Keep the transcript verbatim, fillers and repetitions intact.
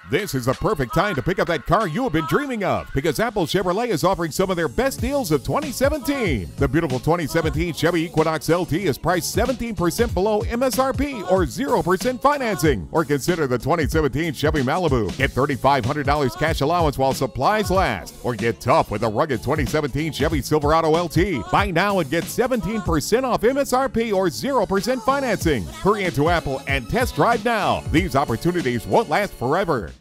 This is the perfect time to pick up that car you have been dreaming of, because Apple Chevrolet is offering some of their best deals of twenty seventeen. The beautiful twenty seventeen Chevy Equinox L T is priced seventeen percent below M S R P or zero percent financing. Or consider the twenty seventeen Chevy Malibu. Get three thousand five hundred dollars cash allowance while supplies last. Or get tough with the rugged twenty seventeen Chevy Silverado L T. Buy now and get seventeen percent off M S R P or zero percent financing. Hurry into Apple and test drive now. These opportunities won't last forever.